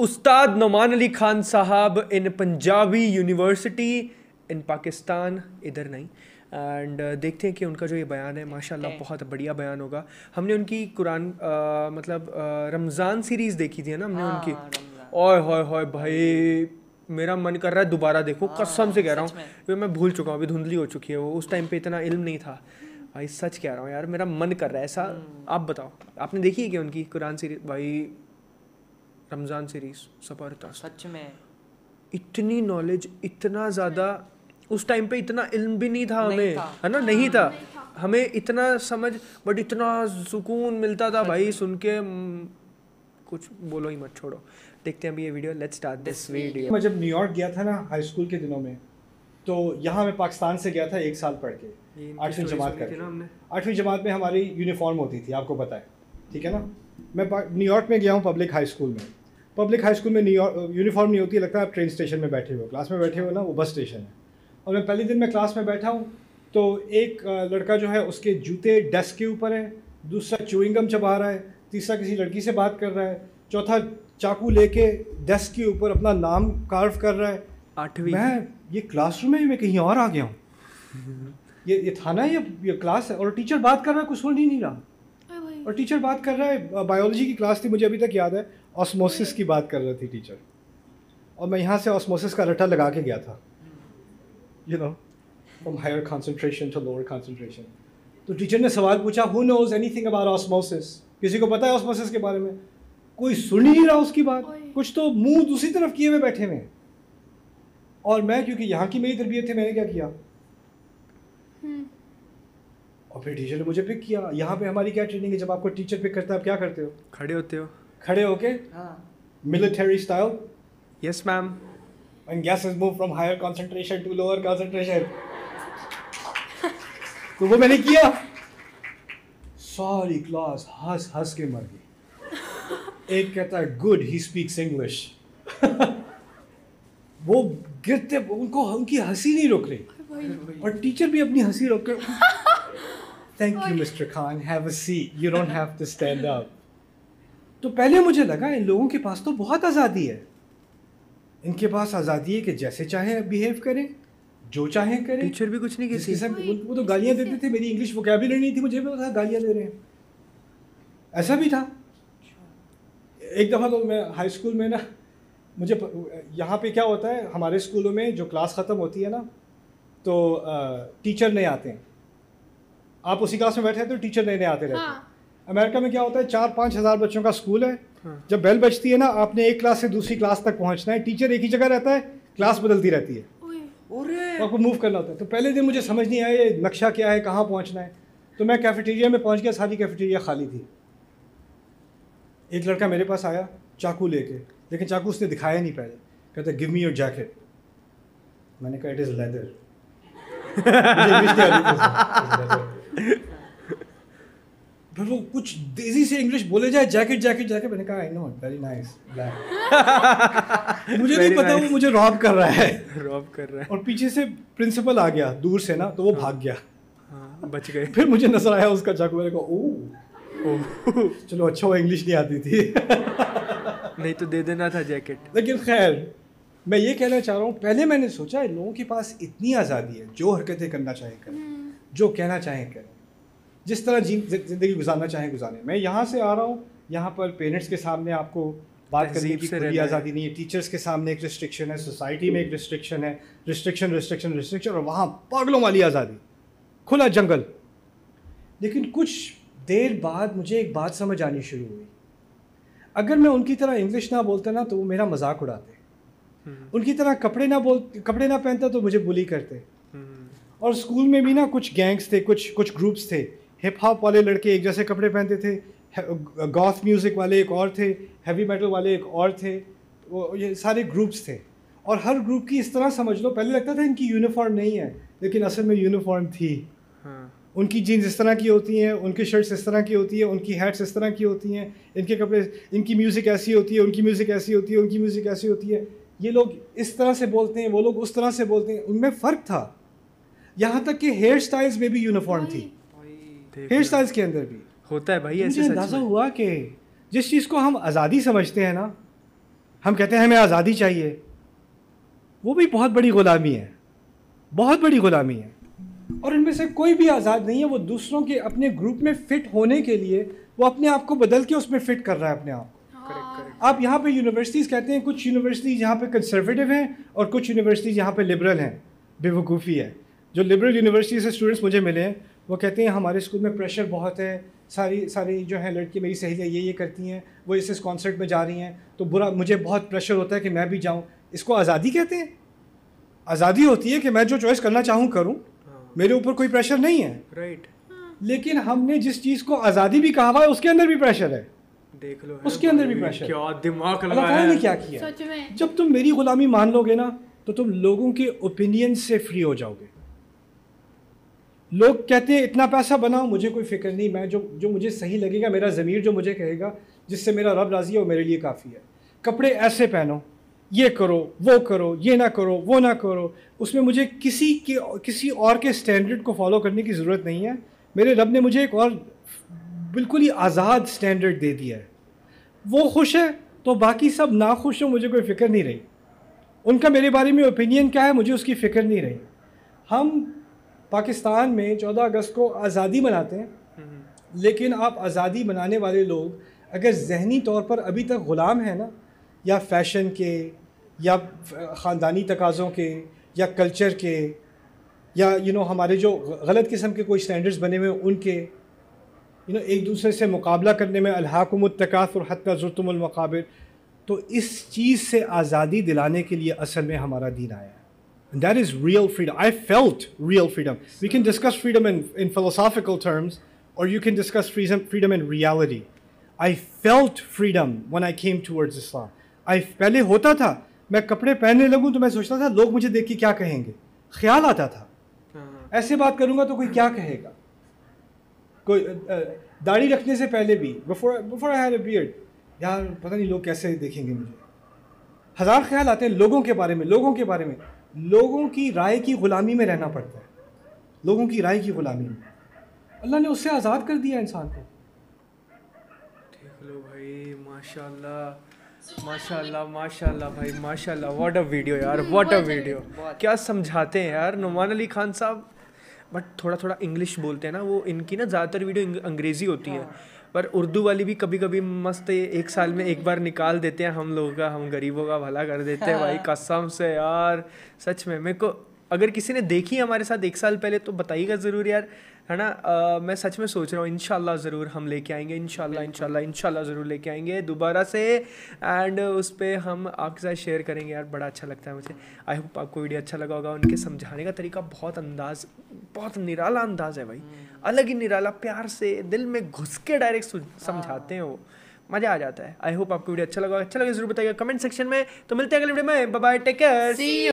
Ustad Noman Ali Khan sahab in Punjabi university in Pakistan, इधर नहीं। And देखते हैं कि उनका जो ये बयान है माशाल्लाह बहुत बढ़िया बयान होगा। हमने उनकी कुरान रमज़ान सीरीज़ देखी थी ना हमने उनकी, ओए होए होए भाई मेरा मन कर रहा है दोबारा देखो, कसम से कह रहा हूँ, क्योंकि मैं भूल चुका हूँ, अभी धुंधली हो चुकी है वो, उस टाइम पे इतना इल्म नहीं था भाई, सच कह रहा हूँ यार, मेरा मन कर रहा है ऐसा। आप बताओ आपने देखी है क्या उनकी कुरान सीरीज? भाई रमज़ान सीरीज ज़बरदस्त, सच में इतनी नॉलेज, इतना ज़्यादा, उस टाइम पे इतना इल्म भी नहीं था हमें, है ना, नहीं था हमें इतना समझ, बट इतना सुकून मिलता था भाई सुन के, कुछ बोलो ही मत, छोड़ो। देखते हैं अभी ये video, let's start this video. मैं जब न्यूयॉर्क गया था ना हाई स्कूल के दिनों में, तो यहाँ मैं पाकिस्तान से गया था 1 साल पढ़ के, 8वीं जमात करके। 8वीं जमात में हमारी यूनिफॉर्म होती थी, आपको पता है, ठीक है ना। मैं न्यूयॉर्क में गया हूँ पब्लिक हाई स्कूल में। पब्लिक हाई स्कूल में यूनिफॉर्म नहीं होती, लगता है आप ट्रेन स्टेशन में बैठे हो, क्लास में बैठे हो ना, वो बस स्टेशन है। और मैं पहले दिन में क्लास में बैठा हूँ तो एक लड़का जो है उसके जूते डेस्क के ऊपर है, दूसरा च्युइंगम चबा रहा है, तीसरा किसी लड़की से बात कर रहा है, चौथा चाकू लेके डेस्क के ऊपर अपना नाम कार्व कर रहा है। 8वीं मैं ये क्लासरूम है, मैं कहीं और आ गया हूँ। ये थाना है, ये क्लास है, और टीचर बात कर रहा है, कुछ सुन ही नहीं रहा। और टीचर बात कर रहा है, बायोलॉजी की क्लास थी, मुझे अभी तक याद है, ऑस्मोसिस की बात कर रही थी टीचर, और मैं यहाँ से ऑस्मोसिस का रट्टा लगा के गया था, you know, from higher concentration to lower concentration. तो टीचर ने सवाल पूछा, who knows anything about osmosis? किसी को पता है ऑस्मोसिस के बारे में? कोई सुन ही नहीं रहा उसकी बात, कुछ तो मुंह दूसरी तरफ किए हुए बैठे हुए। और मैं, क्योंकि यहाँ की मेरी तरबियत थी, मैंने क्या किया, और फिर टीचर ने मुझे पिक किया। यहाँ पे हमारी क्या ट्रेनिंग है, जब आपको टीचर पिक करता है आप क्या करते हो? खड़े होते हो, खड़े होके, military style, yes ma'am, and gases move from higher concentration to lower concentration. तो वो मैंने किया, सारी क्लास हंस हंस के मर गई। एक कहता है गुड ही स्पीक्स इंग्लिश, वो गिरते, उनको उनकी हंसी नहीं रुक रही, और टीचर भी अपनी हंसी रोक कर, thank you mister Khan, have a seat, you don't have to stand up. तो पहले मुझे लगा इन लोगों के पास तो बहुत आज़ादी है, इनके पास आज़ादी है कि जैसे चाहे बिहेव करें, जो चाहे करें। टीचर भी कुछ नहीं कहती, वो तो गालियाँ देते थे, मेरी इंग्लिश वोकैबुलरी नहीं थी, मुझे भी पता गालियाँ दे रहे हैं, ऐसा भी था। एक दफ़ा तो मैं हाई स्कूल में ना, मुझे यहाँ पे क्या होता है, हमारे स्कूलों में जो क्लास ख़त्म होती है ना, तो टीचर नए आते हैं, आप उसी क्लास में बैठे हैं तो टीचर नए आते रहते हैं। अमेरिका में क्या होता है, 4-5 हज़ार बच्चों का स्कूल है, जब बेल बजती है ना, आपने एक क्लास से दूसरी क्लास तक पहुंचना है, टीचर एक ही जगह रहता है, क्लास बदलती रहती है, तो आपको मूव करना होता है। तो पहले दिन मुझे समझ नहीं आया ये नक्शा क्या है, कहाँ पहुंचना है। तो मैं कैफेटेरिया में पहुंच गया, सारी कैफेटेरिया खाली थी। एक लड़का मेरे पास आया चाकू लेके, लेकिन चाकू उसने दिखाया नहीं पहले, कहता गिव मी योर जैकेट। मैंने कहा इट इज़ लेदर। फिर वो कुछ तेजी से इंग्लिश बोले जाए, जैकेट जैकेट जैकेट, मैंने कहा I know, very nice black. मुझे नहीं पता वो मुझे रॉब कर रहा है, रॉब कर रहा है। और पीछे से प्रिंसिपल आ गया दूर से ना, तो वो भाग गया, बच गए। फिर मुझे नजर आया उसका चाकू, मैंने कहा ओह चलो अच्छा वो इंग्लिश नहीं आती थी। नहीं तो दे देना था जैकेट। लेकिन खैर मैं ये कहना चाह रहा हूँ, पहले मैंने सोचा लोगों के पास इतनी आज़ादी है, जो हरकतें करना चाहें करें, जो कहना चाहें करें, जिस तरह ज़िंदगी गुजारना चाहें गुजारें। मैं यहाँ से आ रहा हूँ, यहाँ पर पेरेंट्स के सामने आपको बात करने की पूरी आज़ादी नहीं है, टीचर्स के सामने एक रिस्ट्रिक्शन है, सोसाइटी में एक रिस्ट्रिक्शन है, रिस्ट्रिक्शन, और वहाँ पागलों वाली आज़ादी, खुला जंगल। लेकिन कुछ देर बाद मुझे एक बात समझ आनी शुरू हुई, अगर मैं उनकी तरह इंग्लिश ना बोलता ना तो वो मेरा मजाक उड़ाते, उनकी तरह कपड़े ना पहनता तो मुझे बुली करते। और स्कूल में भी ना कुछ गैंग्स थे, कुछ ग्रुप्स थे, हिप हॉप वाले लड़के एक जैसे कपड़े पहनते थे, गॉथ म्यूज़िक वाले एक और थे, हैवी मेटल वाले एक और थे, ये सारे ग्रुप्स थे। और हर ग्रुप की इस तरह समझ लो, पहले लगता था इनकी यूनिफॉर्म नहीं है, लेकिन असल में यूनिफॉर्म थी। उनकी जीन्स इस तरह की होती हैं, उनकी शर्ट्स इस तरह की होती है, उनकी हैट्स इस तरह की होती हैं, इनके कपड़े, इनकी म्यूज़िक ऐसी होती है, उनकी म्यूज़िक ऐसी होती है, उनकी म्यूज़िक ऐसी होती है, ये लोग इस तरह से बोलते हैं, वो लोग उस तरह से बोलते हैं, उनमें फ़र्क था। यहाँ तक कि हेयर स्टाइल्स में भी यूनिफॉर्म थी, हेयर स्टाइल्स के अंदर भी होता है भाई ऐसे। मुझे अंदाज़ा हुआ कि जिस चीज़ को हम आज़ादी समझते हैं ना, हम कहते हैं हमें आज़ादी चाहिए, वो भी बहुत बड़ी ग़ुलामी है, बहुत बड़ी ग़ुलामी है। और इनमें से कोई भी आज़ाद नहीं है। वो दूसरों के अपने ग्रुप में फ़िट होने के लिए वो अपने आप को बदल के उसमें फ़िट कर रहा है अपने आप को। आप यहाँ पे यूनिवर्सिटीज़ कहते हैं, कुछ यूनिवर्सिटीज़ यहाँ पे कंसर्वेटिव हैं और कुछ यूनिवर्सिटीज़ यहाँ पे लिबरल हैं। बेवकूफ़ी है। जो लिबरल यूनिवर्सिटी से स्टूडेंट्स मुझे मिले हैं वो कहते हैं हमारे स्कूल में प्रेशर बहुत है, सारी जो है लड़की मेरी सहेलियाँ ये करती हैं, वो इस कॉन्सर्ट में जा रही हैं तो बुरा, मुझे बहुत प्रेशर होता है कि मैं भी जाऊँ। इसको आज़ादी कहते हैं? आज़ादी होती है कि मैं जो चॉइस करना चाहूँ करूँ, मेरे ऊपर कोई प्रेशर नहीं है। राइट। लेकिन हमने जिस चीज़ को आज़ादी भी कहा हुआ है उसके अंदर भी प्रेशर है। देख लो, उसके अंदर भी प्रेशर। क्या दिमाग अल्लाह ताला ने क्या किया? जब तुम मेरी गुलामी मान लोगे ना तो तुम लोगों के ओपिनियन से फ्री हो जाओगे। लोग कहते हैं इतना पैसा बनाओ, मुझे कोई फिक्र नहीं, मैं जो मुझे सही लगेगा, मेरा ज़मीर जो मुझे कहेगा, जिससे मेरा रब राज़ी है, वो मेरे लिए काफ़ी है। कपड़े ऐसे पहनो, ये करो, वो करो, ये ना करो, वो ना करो, उसमें मुझे किसी और के स्टैंडर्ड को फॉलो करने की ज़रूरत नहीं है। मेरे रब ने मुझे एक और बिल्कुल ही आज़ाद स्टैंडर्ड दे दिया है। वो खुश है तो बाकी सब नाखुश हो, मुझे कोई फ़िक्र नहीं रही। उनका मेरे बारे में ओपिनियन क्या है, मुझे उसकी फ़िक्र नहीं रही। हम पाकिस्तान में 14 अगस्त को आज़ादी मनाते हैं, लेकिन आप आज़ादी मनाने वाले लोग अगर ज़हनी तौर पर अभी तक ग़ुलाम हैं ना, या फ़ैशन के, या ख़ानदानी तकाज़ों के, या कल्चर के, या हमारे जो गलत किस्म के कोई स्टैंडर्ड्स बने हुए उनके, एक दूसरे से मुकाबला करने में अलहाकुमुत तकासुर हत्ता ज़ुरतुमुल मक़ाबिर, तो इस चीज़ से आज़ादी दिलाने के लिए असल में हमारा दीन आया है। And that is real freedom. I felt real freedom. We can discuss freedom in philosophical terms, or you can discuss freedom in reality. I felt freedom when I came towards Islam. पहले होता था, मैं कपड़े पहनने लगूं तो मैं सोचता था लोग मुझे देख के क्या कहेंगे, ख्याल आता था ऐसे बात करूंगा तो कोई क्या कहेगा। कोई दाढ़ी रखने से पहले भी, before I had a beard, यार पता नहीं लोग कैसे देखेंगे मुझे। हज़ार ख्याल आते हैं लोगों के बारे में। लोगों की राय की ग़ुलामी में रहना पड़ता है, लोगों की राय की ग़ुलामी में। अल्लाह ने उससे आज़ाद कर दिया इंसान को। देख लो भाई, माशाल्लाह माशाल्लाह माशाल्लाह भाई, माशाल्लाह। व्हाट अ वीडियो यार, व्हाट अ वीडियो। क्या समझाते हैं यार नुमान अली खान साहब। बट थोड़ा इंग्लिश बोलते हैं ना वो, इनकी ना ज़्यादातर वीडियो अंग्रेज़ी होती हैं, पर उर्दू वाली भी कभी कभी मस्त एक साल में एक बार निकाल देते हैं हम लोगों का, हम गरीबों का भला कर देते हैं भाई, कसम से यार। सच में मेरे को अगर किसी ने देखी हमारे साथ एक साल पहले तो बताइएगा ज़रूर यार, है ना। मैं सच में सोच रहा हूँ इंशाल्लाह ज़रूर हम लेके आएंगे, इंशाल्लाह ज़रूर लेके आएंगे दोबारा से, एंड उस पर हम आपके साथ शेयर करेंगे यार। बड़ा अच्छा लगता है मुझे। आई होप आपको वीडियो अच्छा लगा होगा। उनके समझाने का तरीका बहुत निराला अंदाज़ है भाई, अलग ही निराला, प्यार से दिल में घुस के डायरेक्ट समझाते हैं वो, मज़ा आ जाता है। आई होप आपको वीडियो अच्छा लगा ज़रूर बताइएगा कमेंट सेक्शन में। तो मिलते हैं अगले वीडियो में, बाय बाय, टेक केयर।